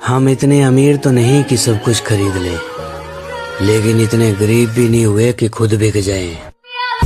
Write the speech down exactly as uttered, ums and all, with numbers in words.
हम इतने अमीर तो नहीं कि सब कुछ खरीद लें, लेकिन इतने गरीब भी नहीं हुए कि खुद बिक जाएं।